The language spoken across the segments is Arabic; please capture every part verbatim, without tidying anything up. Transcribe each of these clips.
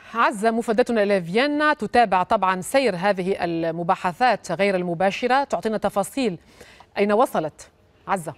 عزة، مفادتنا إلى فيينا تتابع طبعا سير هذه المباحثات غير المباشرة، تعطينا تفاصيل أين وصلت عزة؟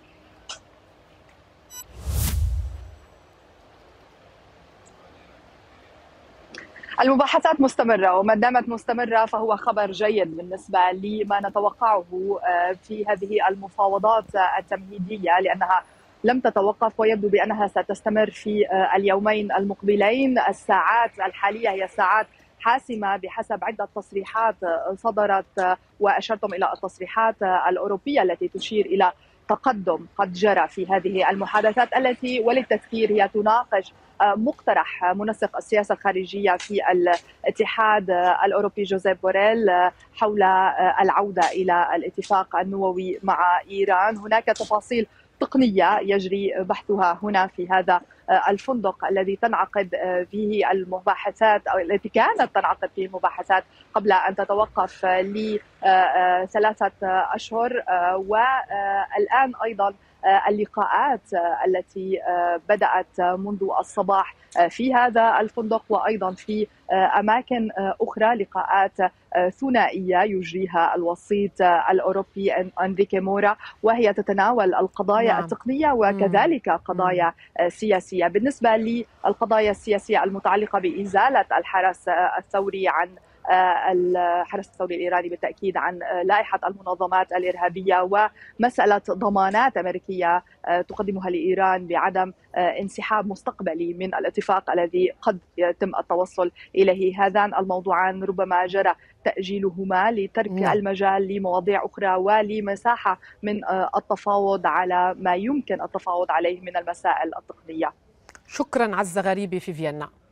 المباحثات مستمرة، وما دامت مستمرة فهو خبر جيد بالنسبة لما نتوقعه في هذه المفاوضات التمهيدية، لأنها لم تتوقف ويبدو بأنها ستستمر في اليومين المقبلين. الساعات الحالية هي ساعات حاسمة بحسب عدة تصريحات صدرت، وأشرتم إلى التصريحات الأوروبية التي تشير إلى تقدم قد جرى في هذه المحادثات التي وللتذكير هي تناقش مقترح منسق السياسة الخارجية في الاتحاد الأوروبي جوزيف بوريل حول العودة إلى الاتفاق النووي مع إيران. هناك تفاصيل تقنية يجري بحثها هنا في هذا الفندق الذي تنعقد فيه المباحثات أو التي كانت تنعقد فيه المباحثات قبل أن تتوقف لثلاثة أشهر، والآن أيضا اللقاءات التي بدأت منذ الصباح في هذا الفندق وأيضا في أماكن أخرى، لقاءات ثنائية يجريها الوسيط الأوروبي أنريكي مورا، وهي تتناول القضايا نعم. التقنية وكذلك قضايا مم. سياسية. بالنسبة للقضايا السياسية المتعلقة بإزالة الحرس الثوري عن الحرس الثوري الإيراني، بالتأكيد عن لائحة المنظمات الإرهابية ومسألة ضمانات أمريكية تقدمها لإيران بعدم انسحاب مستقبلي من الاتفاق الذي قد يتم التوصل إليه. هذان الموضوعان ربما جرى تأجيلهما لترك م. المجال لمواضيع أخرى ولمساحة من التفاوض على ما يمكن التفاوض عليه من المسائل التقنية. شكرا عزة غريبي في فيينا.